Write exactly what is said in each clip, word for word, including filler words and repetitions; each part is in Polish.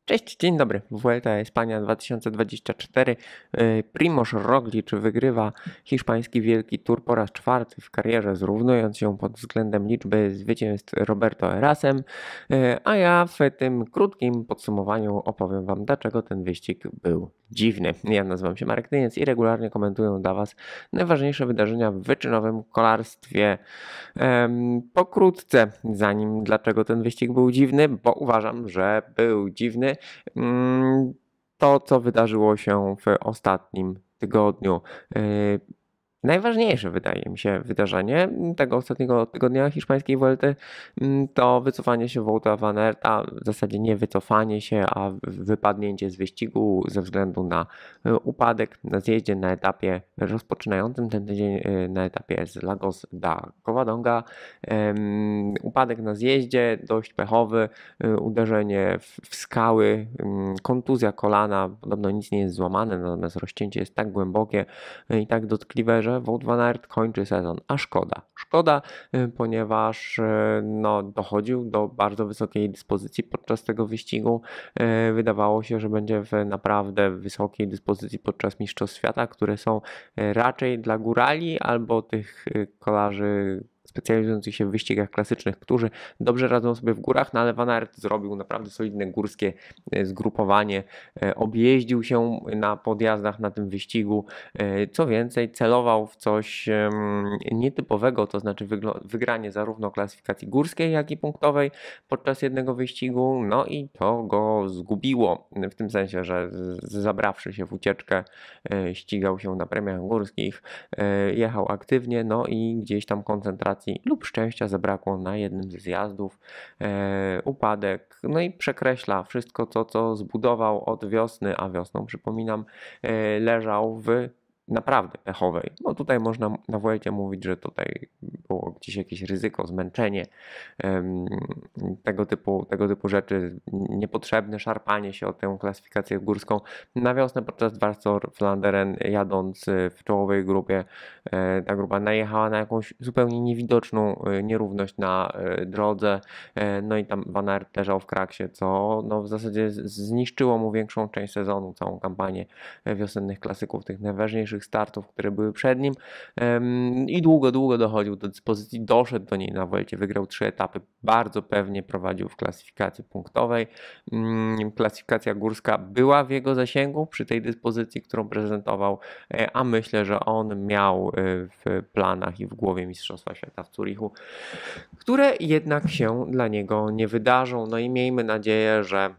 Cześć, dzień dobry. Vuelta Hiszpania dwa tysiące dwadzieścia cztery. Primož Roglič wygrywa hiszpański Wielki Tour po raz czwarty w karierze, zrównując się pod względem liczby zwycięstw Roberto Herasem, a ja w tym krótkim podsumowaniu opowiem Wam, dlaczego ten wyścig był dziwny. Ja nazywam się Marek Tyniec i regularnie komentuję dla Was najważniejsze wydarzenia w wyczynowym kolarstwie. Pokrótce, zanim dlaczego ten wyścig był dziwny, bo uważam, że był dziwny, to, co wydarzyło się w ostatnim tygodniu. Najważniejsze, wydaje mi się, wydarzenie tego ostatniego tygodnia hiszpańskiej Vuelty to wycofanie się Wouta van Aerta, w zasadzie nie wycofanie się, a wypadnięcie z wyścigu ze względu na upadek na zjeździe na etapie rozpoczynającym ten tydzień, na etapie z Lagos da Covadonga. Upadek na zjeździe, dość pechowy, uderzenie w skały, kontuzja kolana, podobno nic nie jest złamane, natomiast rozcięcie jest tak głębokie i tak dotkliwe, że Wout van Aert kończy sezon, a szkoda. Szkoda, ponieważ no, dochodził do bardzo wysokiej dyspozycji podczas tego wyścigu. Wydawało się, że będzie w naprawdę wysokiej dyspozycji podczas Mistrzostw Świata, które są raczej dla górali albo tych kolarzy specjalizujących się w wyścigach klasycznych, którzy dobrze radzą sobie w górach, no ale Van Aert zrobił naprawdę solidne górskie zgrupowanie, objeździł się na podjazdach na tym wyścigu, co więcej celował w coś nietypowego, to znaczy wygranie zarówno klasyfikacji górskiej, jak i punktowej podczas jednego wyścigu, no i to go zgubiło, w tym sensie, że zabrawszy się w ucieczkę, ścigał się na premiach górskich, jechał aktywnie, no i gdzieś tam koncentracja lub szczęścia zabrakło na jednym ze zjazdów, e, upadek, no i przekreśla wszystko to, co zbudował od wiosny, a wiosną, przypominam, e, leżał w naprawdę pechowej. No tutaj można na Vuelcie mówić, że tutaj było gdzieś jakieś ryzyko, zmęczenie, tego typu, tego typu rzeczy, niepotrzebne szarpanie się o tę klasyfikację górską. Na wiosnę podczas Dwarcor Vlaanderen, jadąc w czołowej grupie, ta grupa najechała na jakąś zupełnie niewidoczną nierówność na drodze, no i tam Van Aert leżał w kraksie, co no w zasadzie zniszczyło mu większą część sezonu, całą kampanię wiosennych klasyków, tych najważniejszych startów, które były przed nim, i długo, długo dochodził do dyspozycji, doszedł do niej na Vuelcie, wygrał trzy etapy, bardzo pewnie prowadził w klasyfikacji punktowej. Klasyfikacja górska była w jego zasięgu przy tej dyspozycji, którą prezentował, a myślę, że on miał w planach i w głowie Mistrzostwa Świata w Zurichu, które jednak się dla niego nie wydarzą. No i miejmy nadzieję, że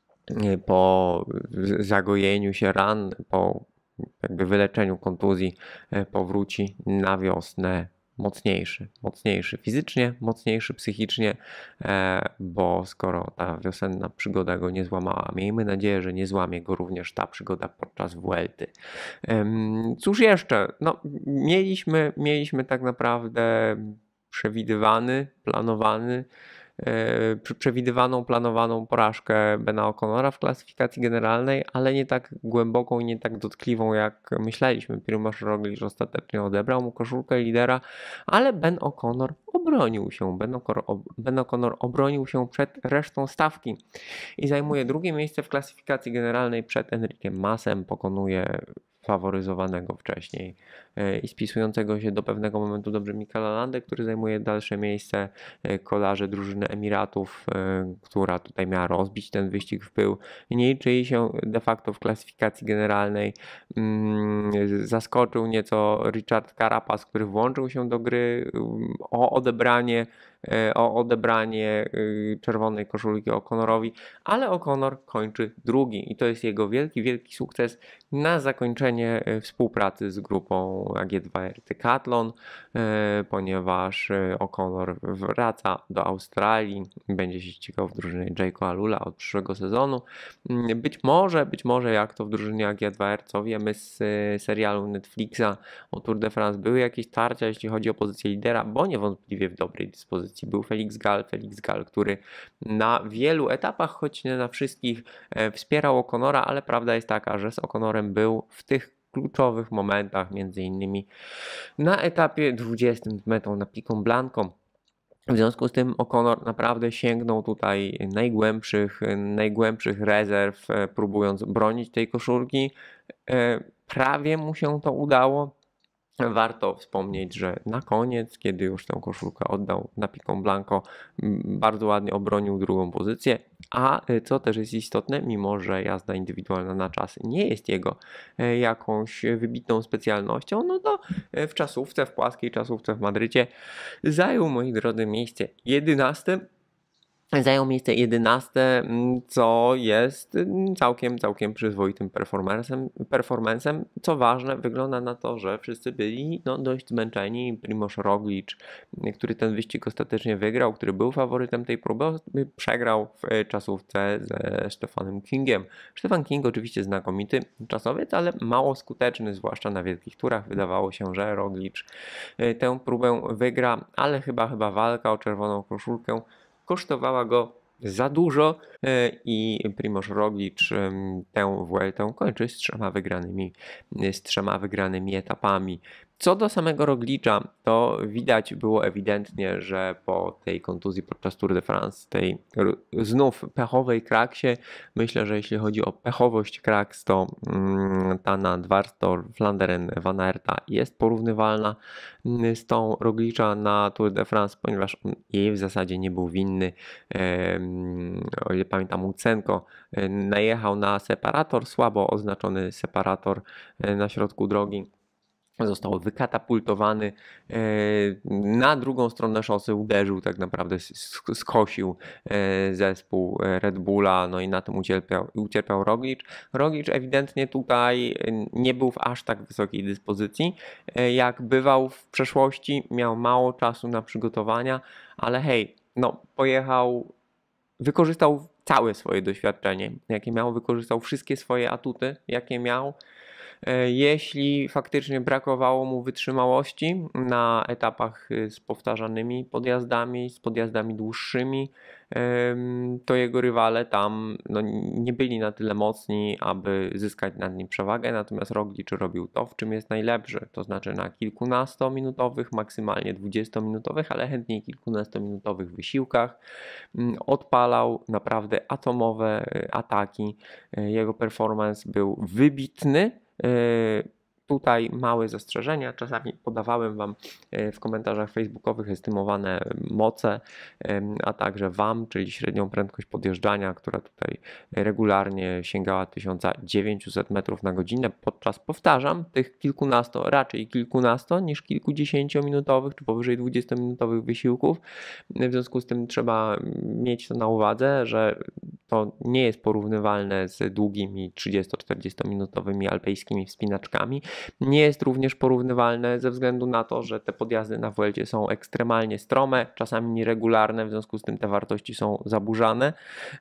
po zagojeniu się ran, po jakby wyleczeniu kontuzji powróci na wiosnę mocniejszy, mocniejszy fizycznie, mocniejszy psychicznie, bo skoro ta wiosenna przygoda go nie złamała, miejmy nadzieję, że nie złamie go również ta przygoda podczas Vuelty. Cóż jeszcze? No, mieliśmy, mieliśmy tak naprawdę przewidywany, planowany przewidywaną, planowaną porażkę Bena O'Connora w klasyfikacji generalnej, ale nie tak głęboką i nie tak dotkliwą, jak myśleliśmy. Primož Roglič ostatecznie odebrał mu koszulkę lidera, ale Ben O'Connor obronił się. Ben O'Connor, Ben O'Connor obronił się przed resztą stawki i zajmuje drugie miejsce w klasyfikacji generalnej przed Enriciem Masem, pokonuje faworyzowanego wcześniej i spisującego się do pewnego momentu dobrze Mikkela Landę, który zajmuje dalsze miejsce, kolarze drużyny Emiratów, która tutaj miała rozbić ten wyścig w pył. Nie liczyli się de facto w klasyfikacji generalnej. Zaskoczył nieco Richard Carapaz, który włączył się do gry o odebranie o odebranie czerwonej koszulki O'Connorowi, ale O'Connor kończy drugi i to jest jego wielki, wielki sukces na zakończenie współpracy z grupą A G dwa R Decathlon, ponieważ O'Connor wraca do Australii, będzie się ścigał w drużynie Jayco Alula od przyszłego sezonu. Być może, być może jak to w drużynie A G dwa R, co wiemy z serialu Netflixa o Tour de France, były jakieś tarcia, jeśli chodzi o pozycję lidera, bo niewątpliwie w dobrej dyspozycji był Felix Gall, Felix Gall, który na wielu etapach, choć nie na wszystkich, wspierał O'Connora, ale prawda jest taka, że z O'Connorem był w tych kluczowych momentach, między innymi na etapie dwudziestym z metą na Pico Blanco. W związku z tym O'Connor naprawdę sięgnął tutaj najgłębszych, najgłębszych rezerw, próbując bronić tej koszulki. Prawie mu się to udało. Warto wspomnieć, że na koniec, kiedy już tę koszulkę oddał na Picon Blanco, bardzo ładnie obronił drugą pozycję, a co też jest istotne, mimo że jazda indywidualna na czas nie jest jego jakąś wybitną specjalnością, no to w czasówce, w płaskiej czasówce w Madrycie zajął, moi drodzy, miejsce jedenaste. Zajął miejsce jedenaste, co jest całkiem, całkiem przyzwoitym performancem, performancem. Co ważne, wygląda na to, że wszyscy byli no, dość zmęczeni. Primož Roglič, który ten wyścig ostatecznie wygrał, który był faworytem tej próby, przegrał w czasówce ze Stefanem Kingiem. Stefan King oczywiście znakomity czasowiec, ale mało skuteczny, zwłaszcza na wielkich turach. Wydawało się, że Roglič tę próbę wygra, ale chyba, chyba walka o czerwoną koszulkę kosztowała go za dużo i Primož Roglič tę Vueltę kończy z trzema wygranymi, z trzema wygranymi etapami. Co do samego Roglicza, to widać było ewidentnie, że po tej kontuzji podczas Tour de France, tej znów pechowej kraksie, myślę, że jeśli chodzi o pechowość kraks, to ta na Dvarstor, Vlaanderen, Van Aerta jest porównywalna z tą Roglicza na Tour de France, ponieważ on jej w zasadzie nie był winny. O ile pamiętam, Łódzenko najechał na separator, słabo oznaczony separator na środku drogi. Został wykatapultowany na drugą stronę szosy, uderzył, tak naprawdę skosił zespół Red Bulla, no i na tym ucierpiał, ucierpiał Roglič. Roglič ewidentnie tutaj nie był w aż tak wysokiej dyspozycji, jak bywał w przeszłości, miał mało czasu na przygotowania, ale hej, no pojechał, wykorzystał całe swoje doświadczenie, jakie miał, wykorzystał wszystkie swoje atuty, jakie miał. Jeśli faktycznie brakowało mu wytrzymałości na etapach z powtarzanymi podjazdami, z podjazdami dłuższymi, to jego rywale tam no, nie byli na tyle mocni, aby zyskać nad nim przewagę, natomiast Roglič robił to, w czym jest najlepszy, to znaczy na kilkunastominutowych, maksymalnie dwudziestominutowych, ale chętniej kilkunastominutowych wysiłkach odpalał naprawdę atomowe ataki. Jego performance był wybitny. Tutaj małe zastrzeżenia, czasami podawałem Wam w komentarzach facebookowych estymowane moce, a także W A M, czyli średnią prędkość podjeżdżania, która tutaj regularnie sięgała tysiąc dziewięćset metrów na godzinę podczas, powtarzam, tych kilkunasto, raczej kilkunasto niż kilkudziesięciominutowych czy powyżej dwudziestominutowych wysiłków. W związku z tym trzeba mieć to na uwadze, że to nie jest porównywalne z długimi trzydziesto-czterdziestominutowymi alpejskimi wspinaczkami. Nie jest również porównywalne ze względu na to, że te podjazdy na Vuelcie są ekstremalnie strome, czasami nieregularne, w związku z tym te wartości są zaburzane.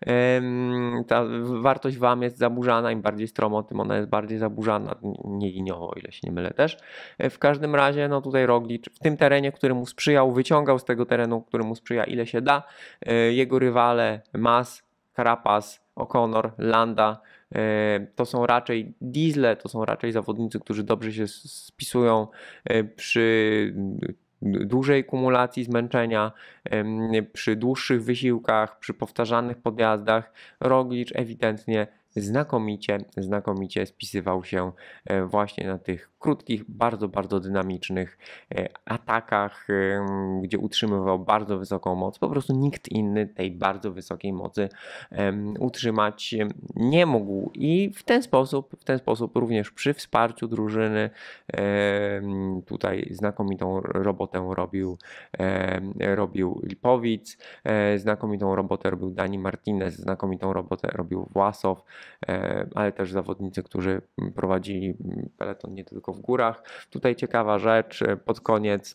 Ta wartość W A M jest zaburzana, im bardziej stromo, tym ona jest bardziej zaburzana, nie liniowo, o ile się nie mylę też. W każdym razie, no tutaj Roglič w tym terenie, który mu sprzyjał, wyciągał z tego terenu, który mu sprzyja, ile się da. Jego rywale Mas, Carapaz, O'Connor, Landa to są raczej diesle, to są raczej zawodnicy, którzy dobrze się spisują przy dużej kumulacji zmęczenia, przy dłuższych wysiłkach, przy powtarzanych podjazdach. Roglič ewidentnie znakomicie, znakomicie spisywał się właśnie na tych krótkich, bardzo, bardzo dynamicznych atakach, gdzie utrzymywał bardzo wysoką moc. Po prostu nikt inny tej bardzo wysokiej mocy utrzymać nie mógł i w ten sposób, w ten sposób również przy wsparciu drużyny tutaj znakomitą robotę robił, robił Lipovic, znakomitą robotę robił Dani Martinez, znakomitą robotę robił Własow, ale też zawodnicy, którzy prowadzili peleton nie tylko w górach. Tutaj ciekawa rzecz, pod koniec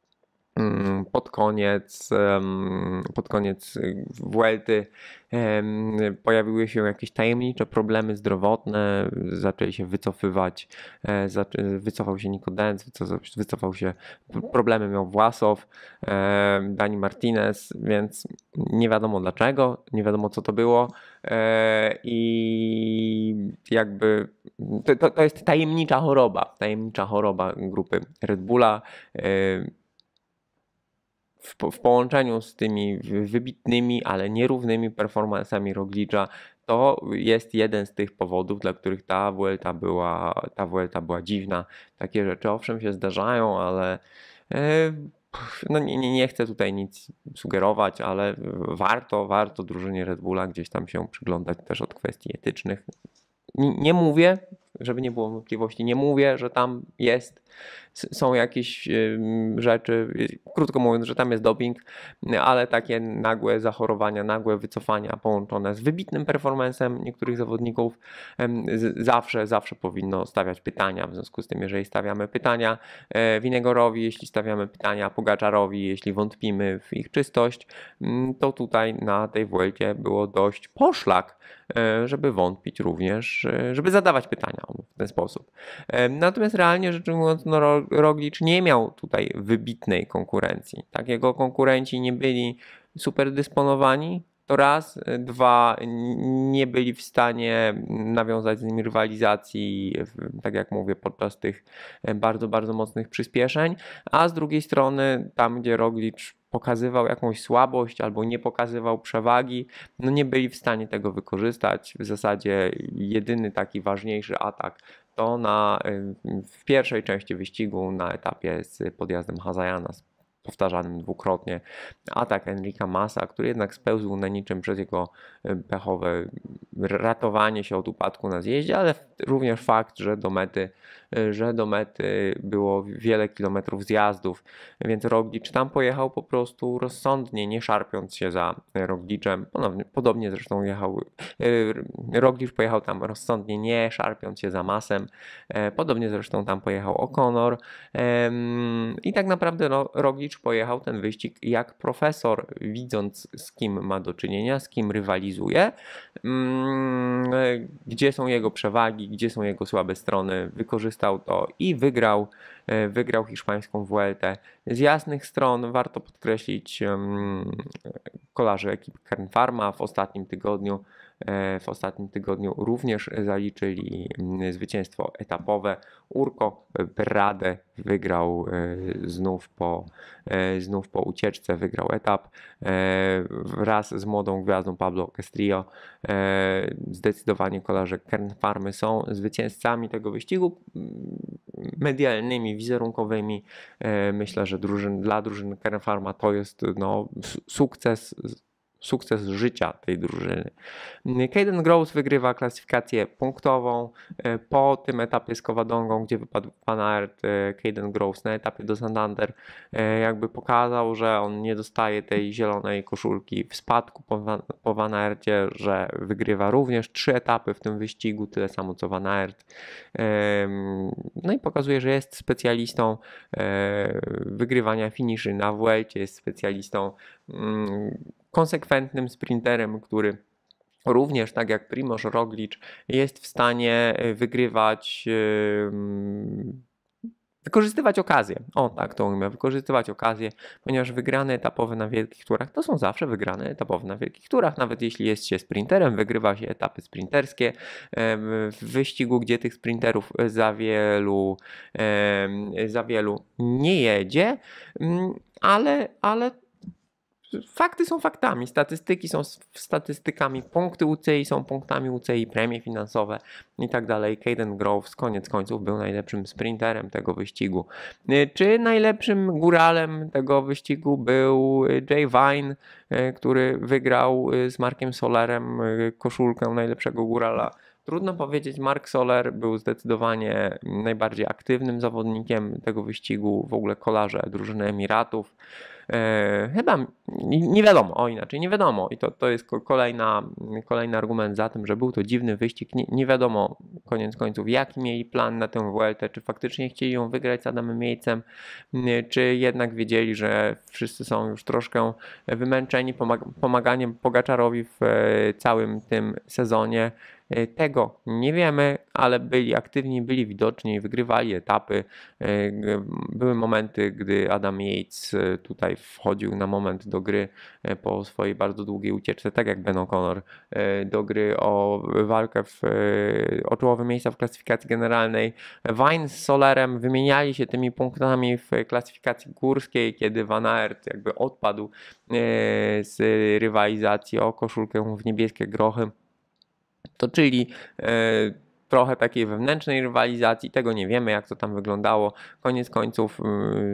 pod koniec pod koniec Vuelty pojawiły się jakieś tajemnicze problemy zdrowotne, zaczęli się wycofywać, wycofał się Nico Denz, wycofał się, problemy miał Własow, Dani Martinez, więc nie wiadomo dlaczego, nie wiadomo co to było i jakby to, to jest tajemnicza choroba, tajemnicza choroba grupy Red Bulla. w, w połączeniu z tymi wybitnymi, ale nierównymi performancami Roglicza, to jest jeden z tych powodów, dla których ta Vuelta była, ta Vuelta była dziwna. Takie rzeczy owszem się zdarzają, ale no nie, nie, nie chcę tutaj nic sugerować, ale warto, warto drużynie Red Bulla gdzieś tam się przyglądać też od kwestii etycznych. Nie, nie mówię, żeby nie było wątpliwości, nie mówię, że tam jest, są jakieś rzeczy, krótko mówiąc, że tam jest doping, ale takie nagłe zachorowania, nagłe wycofania połączone z wybitnym performancem niektórych zawodników zawsze, zawsze powinno stawiać pytania. W związku z tym, jeżeli stawiamy pytania Winegorowi, jeśli stawiamy pytania Pogaczarowi, jeśli wątpimy w ich czystość, to tutaj na tej Vuelcie było dość poszlak, żeby wątpić również, żeby zadawać pytania w ten sposób. Natomiast realnie rzecz ujmując, no, Roglic nie miał tutaj wybitnej konkurencji. Tak, jego konkurenci nie byli super dysponowani, to raz, dwa, nie byli w stanie nawiązać z nimi rywalizacji, tak jak mówię, podczas tych bardzo, bardzo mocnych przyspieszeń, a z drugiej strony tam, gdzie Roglic pokazywał jakąś słabość albo nie pokazywał przewagi, no nie byli w stanie tego wykorzystać. W zasadzie jedyny taki ważniejszy atak to na, w pierwszej części wyścigu na etapie z podjazdem Hazajana, powtarzanym dwukrotnie, atak Enrica Masa, który jednak spełzł na niczym przez jego pechowe ratowanie się od upadku na zjeździe, ale również fakt, że do mety, że do mety było wiele kilometrów zjazdów, więc Roglic tam pojechał po prostu rozsądnie, nie szarpiąc się za Roglicem. Ponownie, podobnie zresztą jechał, Roglic pojechał tam rozsądnie, nie szarpiąc się za Masem. Podobnie zresztą tam pojechał O'Connor. I tak naprawdę no, Roglic pojechał ten wyścig jak profesor, widząc z kim ma do czynienia, z kim rywalizuje, gdzie są jego przewagi, gdzie są jego słabe strony, wykorzystał to i wygrał, wygrał hiszpańską Vueltę. Z jasnych stron warto podkreślić kolarzy ekipy Kern Pharma w ostatnim tygodniu. W ostatnim tygodniu również zaliczyli zwycięstwo etapowe. Urko Brade wygrał znów po, znów po ucieczce, wygrał etap wraz z młodą gwiazdą Pablo Castrillo. Zdecydowanie kolarze Kern Pharmy są zwycięzcami tego wyścigu, medialnymi, wizerunkowymi. Myślę, że drużyn, dla drużyny Kern Pharma to jest no, sukces sukces życia tej drużyny. Caden Groves wygrywa klasyfikację punktową. Po tym etapie z Covadongą, gdzie wypadł Van Aert, Caden Groves na etapie do Santander jakby pokazał, że on nie dostaje tej zielonej koszulki w spadku po Van, po Van Aercie, że wygrywa również trzy etapy w tym wyścigu, tyle samo co Van Aert. No i pokazuje, że jest specjalistą wygrywania finiszy na Vuelcie, jest specjalistą konsekwentnym sprinterem, który również, tak jak Primož Roglič, jest w stanie wygrywać, wykorzystywać okazję. O tak to umiem, wykorzystywać okazję, ponieważ wygrane etapowe na wielkich turach to są zawsze wygrane etapowe na wielkich turach. Nawet jeśli jest się sprinterem, wygrywa się etapy sprinterskie. W wyścigu, gdzie tych sprinterów za wielu, za wielu nie jedzie, ale, ale fakty są faktami, statystyki są statystykami, punkty U C I są punktami U C I, premie finansowe i tak dalej. Caden Groves koniec końców był najlepszym sprinterem tego wyścigu. Czy najlepszym góralem tego wyścigu był Jay Vine, który wygrał z Markiem Solerem koszulkę najlepszego górala? Trudno powiedzieć, Mark Soler był zdecydowanie najbardziej aktywnym zawodnikiem tego wyścigu, w ogóle kolarze drużyny Emiratów. E, chyba nie, nie wiadomo, o inaczej, nie wiadomo i to, to jest kolejna, kolejny argument za tym, że był to dziwny wyścig. Nie, nie wiadomo koniec końców, jaki mieli plan na tę Vueltę, czy faktycznie chcieli ją wygrać z Adamem Miejcem, czy jednak wiedzieli, że wszyscy są już troszkę wymęczeni pomag- pomaganiem Pogaczarowi w całym tym sezonie. Tego nie wiemy, ale byli aktywni, byli widoczni, wygrywali etapy. Były momenty, gdy Adam Yates tutaj wchodził na moment do gry po swojej bardzo długiej ucieczce, tak jak Ben O'Connor, do gry o walkę w, o czołowe miejsca w klasyfikacji generalnej. Vine z Solerem wymieniali się tymi punktami w klasyfikacji górskiej, kiedy Van Aert jakby odpadł z rywalizacji o koszulkę w niebieskie grochy. Toczyli trochę takiej wewnętrznej rywalizacji, tego nie wiemy, jak to tam wyglądało. Koniec końców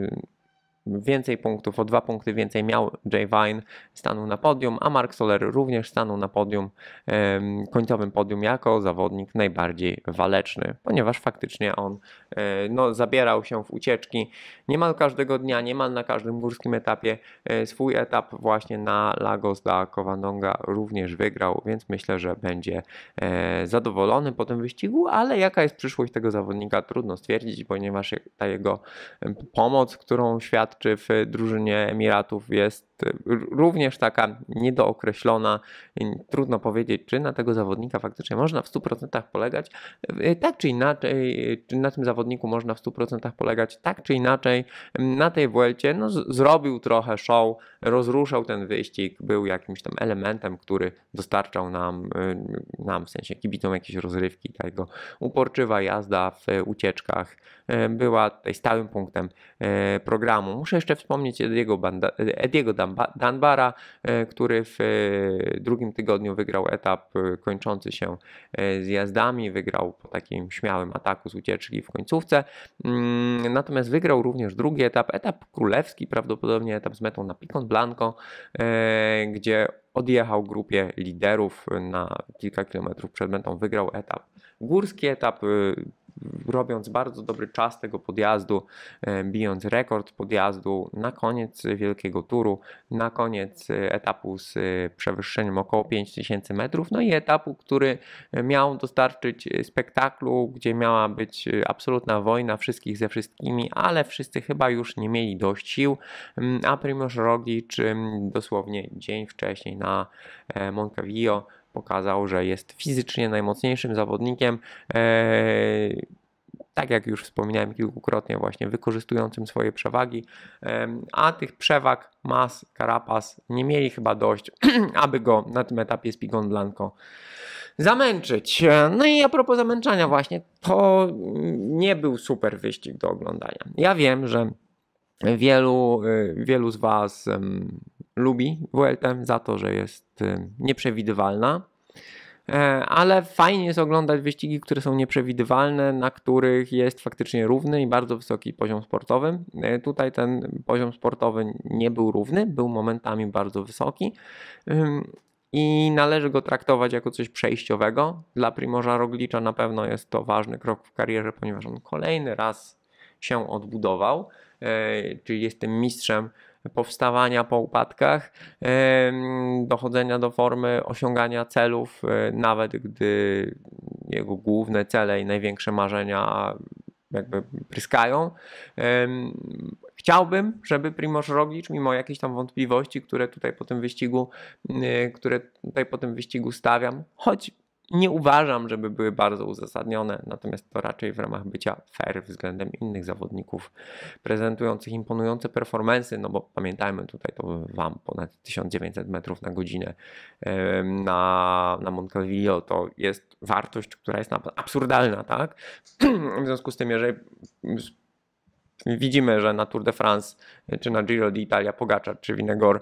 więcej punktów, o dwa punkty więcej miał Jay Vine, stanął na podium, a Marc Soler również stanął na podium, końcowym podium jako zawodnik najbardziej waleczny, ponieważ faktycznie on no, zabierał się w ucieczki niemal każdego dnia, niemal na każdym górskim etapie. Swój etap właśnie na Lagos da Covadonga również wygrał, więc myślę, że będzie zadowolony po tym wyścigu, ale jaka jest przyszłość tego zawodnika, trudno stwierdzić, ponieważ ta jego pomoc, którą świat czy w drużynie Emiratów jest również taka niedookreślona. Trudno powiedzieć, czy na tego zawodnika faktycznie można w stu procentach polegać. Tak czy inaczej, czy na tym zawodniku można w stu procentach polegać, tak czy inaczej na tej Vuelcie no, zrobił trochę show, rozruszał ten wyścig, był jakimś tam elementem, który dostarczał nam, nam w sensie kibicom jakieś rozrywki. Ta jego uporczywa jazda w ucieczkach była tutaj stałym punktem programu. Muszę jeszcze wspomnieć Ediego, Banda, Ediego Dunbara, który w drugim tygodniu wygrał etap kończący się zjazdami, wygrał po takim śmiałym ataku z ucieczki w końcówce, natomiast wygrał również drugi etap, etap królewski, prawdopodobnie etap z metą na Picon Blanco, gdzie odjechał grupie liderów na kilka kilometrów przed metą, wygrał etap. Górski etap, robiąc bardzo dobry czas tego podjazdu, bijąc rekord podjazdu na koniec wielkiego turu, na koniec etapu z przewyższeniem około pięć tysięcy metrów, no i etapu, który miał dostarczyć spektaklu, gdzie miała być absolutna wojna wszystkich ze wszystkimi, ale wszyscy chyba już nie mieli dość sił, a Primož Roglič dosłownie dzień wcześniej na Moncavillo pokazał, że jest fizycznie najmocniejszym zawodnikiem, eee, tak jak już wspominałem kilkukrotnie, właśnie wykorzystującym swoje przewagi, eee, a tych przewag Mas, Carapaz nie mieli chyba dość, aby go na tym etapie z Picon Blanco zamęczyć. No i a propos zamęczania właśnie, to nie był super wyścig do oglądania. Ja wiem, że wielu, wielu z Was um, lubi Vueltę za to, że jest um, nieprzewidywalna, ale fajnie jest oglądać wyścigi, które są nieprzewidywalne, na których jest faktycznie równy i bardzo wysoki poziom sportowy. Tutaj ten poziom sportowy nie był równy, był momentami bardzo wysoki i należy go traktować jako coś przejściowego. Dla Primoža Roglicza na pewno jest to ważny krok w karierze, ponieważ on kolejny raz się odbudował, czyli jest tym mistrzem powstawania po upadkach, dochodzenia do formy, osiągania celów, nawet gdy jego główne cele i największe marzenia jakby pryskają. Chciałbym, żeby Primož Roglič, mimo jakichś tam wątpliwości, które tutaj po tym wyścigu, które tutaj po tym wyścigu stawiam, choć nie uważam, żeby były bardzo uzasadnione, natomiast to raczej w ramach bycia fair względem innych zawodników prezentujących imponujące performance'y, no bo pamiętajmy, tutaj to wam ponad tysiąc dziewięćset metrów na godzinę na, na Moncavillo to jest wartość, która jest absurdalna, tak? W związku z tym, jeżeli widzimy, że na Tour de France czy na Giro d'Italia Pogačar czy Vingegaard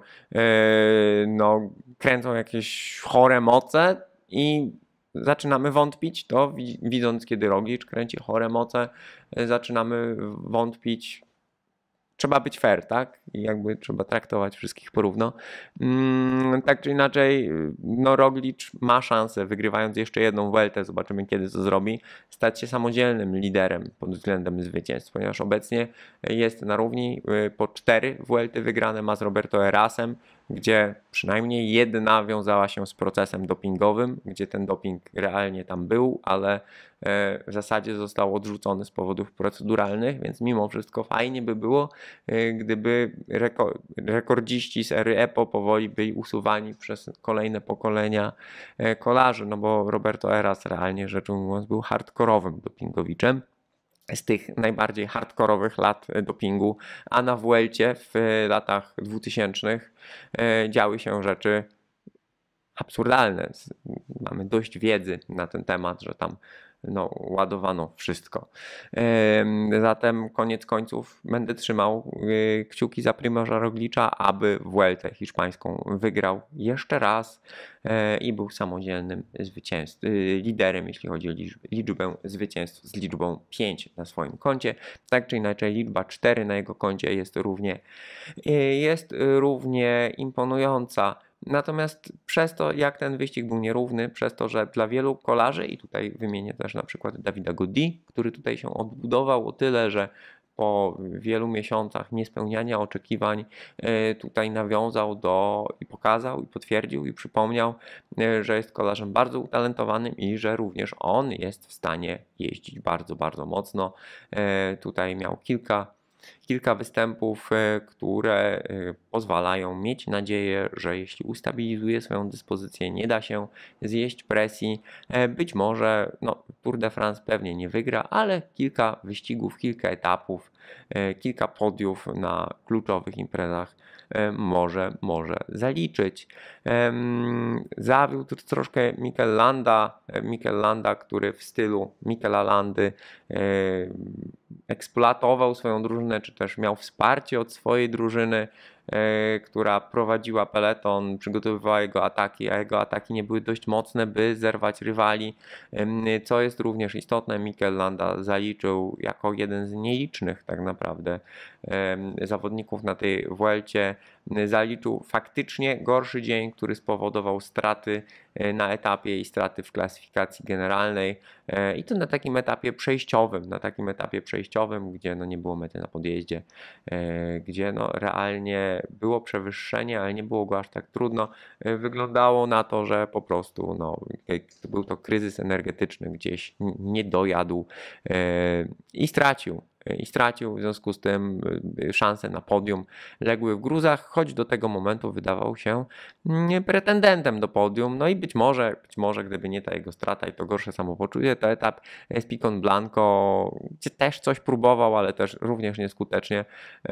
no, kręcą jakieś chore moce i zaczynamy wątpić, to widząc, kiedy Roglič kręci chore moce, zaczynamy wątpić. Trzeba być fair, tak? I jakby trzeba traktować wszystkich porówno. Hmm, tak czy inaczej, no Roglič ma szansę, wygrywając jeszcze jedną Vueltę, zobaczymy kiedy to zrobi, stać się samodzielnym liderem pod względem zwycięstw, ponieważ obecnie jest na równi, po cztery Vuelty wygrane ma z Roberto Herasem, gdzie przynajmniej jedna wiązała się z procesem dopingowym, gdzie ten doping realnie tam był, ale w zasadzie został odrzucony z powodów proceduralnych, więc mimo wszystko fajnie by było, gdyby rekordziści z ery EPO powoli byli usuwani przez kolejne pokolenia kolarzy, no bo Roberto Heras realnie rzecz ujmując był hardkorowym dopingowiczem z tych najbardziej hardkorowych lat dopingu, a na Vuelcie w latach dwutysięcznych działy się rzeczy absurdalne. Mamy dość wiedzy na ten temat, że tam no, ładowano wszystko. Zatem koniec końców będę trzymał kciuki za Primoża Roglicza, aby Vueltę hiszpańską wygrał jeszcze raz i był samodzielnym zwycięzcą, liderem, jeśli chodzi o liczbę zwycięstw z liczbą pięć na swoim koncie. Tak czy inaczej liczba cztery na jego koncie jest równie, jest równie imponująca. Natomiast przez to, jak ten wyścig był nierówny, przez to, że dla wielu kolarzy, i tutaj wymienię też na przykład Davida Gaudy, który tutaj się odbudował o tyle, że po wielu miesiącach niespełniania oczekiwań tutaj nawiązał do i pokazał i potwierdził i przypomniał, że jest kolarzem bardzo utalentowanym i że również on jest w stanie jeździć bardzo, bardzo mocno. Tutaj miał kilka Kilka występów, które pozwalają mieć nadzieję, że jeśli ustabilizuje swoją dyspozycję, nie da się zjeść presji. Być może no, Tour de France pewnie nie wygra, ale kilka wyścigów, kilka etapów, kilka podiów na kluczowych imprezach może, może zaliczyć. Zawiódł troszkę Mikel Landa, Mikel Landa, który w stylu Mikela Landy eksploatował swoją drużynę, czy też miał wsparcie od swojej drużyny, która prowadziła peleton, przygotowywała jego ataki, a jego ataki nie były dość mocne, by zerwać rywali. Co jest również istotne, Mikel Landa zaliczył jako jeden z nielicznych tak naprawdę zawodników na tej Vuelcie, zaliczył faktycznie gorszy dzień, który spowodował straty na etapie i straty w klasyfikacji generalnej i to na takim etapie przejściowym, na takim etapie przejściowym, gdzie no nie było mety na podjeździe, gdzie no realnie było przewyższenie, ale nie było go aż tak trudno. Wyglądało na to, że po prostu no, był to kryzys energetyczny, gdzieś nie dojadł i stracił. I stracił w związku z tym szanse na podium legły w gruzach, choć do tego momentu wydawał się pretendentem do podium. No i być może, być może gdyby nie ta jego strata i to gorsze samopoczucie, to etap z Picon Blanco, gdzie też coś próbował, ale też również nieskutecznie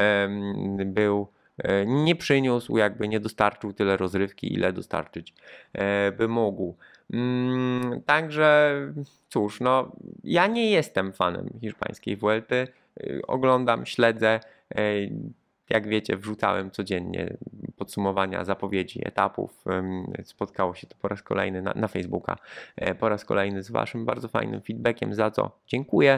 był, nie przyniósł, jakby nie dostarczył tyle rozrywki, ile dostarczyć by mógł. Także cóż, no ja nie jestem fanem hiszpańskiej Vuelty. Oglądam, śledzę, jak wiecie, wrzucałem codziennie podsumowania zapowiedzi etapów. Spotkało się to po raz kolejny na, na Facebooka, po raz kolejny z waszym bardzo fajnym feedbackiem, za co dziękuję.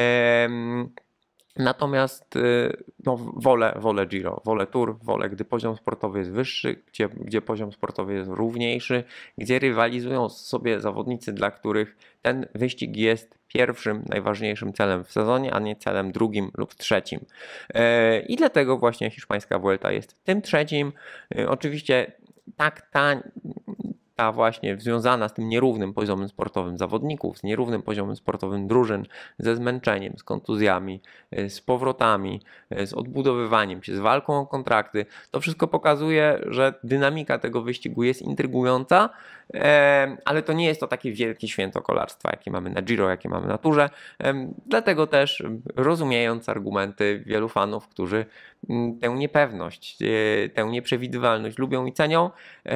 Natomiast no, wolę, wolę Giro, wolę Tour, wolę, gdy poziom sportowy jest wyższy, gdzie, gdzie poziom sportowy jest równiejszy, gdzie rywalizują sobie zawodnicy, dla których ten wyścig jest pierwszym, najważniejszym celem w sezonie, a nie celem drugim lub trzecim. I dlatego właśnie hiszpańska Vuelta jest tym trzecim. Oczywiście tak ta... ta właśnie związana z tym nierównym poziomem sportowym zawodników, z nierównym poziomem sportowym drużyn, ze zmęczeniem, z kontuzjami, z powrotami, z odbudowywaniem się, z walką o kontrakty. To wszystko pokazuje, że dynamika tego wyścigu jest intrygująca, ale to nie jest to takie wielkie święto kolarstwa, jakie mamy na Giro, jakie mamy na Tourze. Dlatego też, rozumiejąc argumenty wielu fanów, którzy tę niepewność, tę nieprzewidywalność lubią i cenią,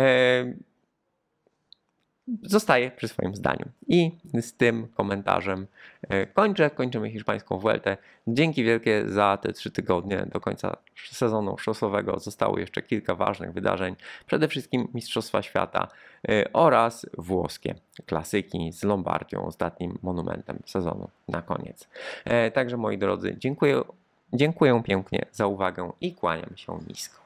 zostaję przy swoim zdaniu. I z tym komentarzem kończę. Kończymy hiszpańską Vueltę. Dzięki wielkie za te trzy tygodnie do końca sezonu szosowego. Zostało jeszcze kilka ważnych wydarzeń. Przede wszystkim Mistrzostwa Świata oraz włoskie klasyki z Lombardią, ostatnim monumentem sezonu na koniec. Także moi drodzy, dziękuję, dziękuję pięknie za uwagę i kłaniam się nisko.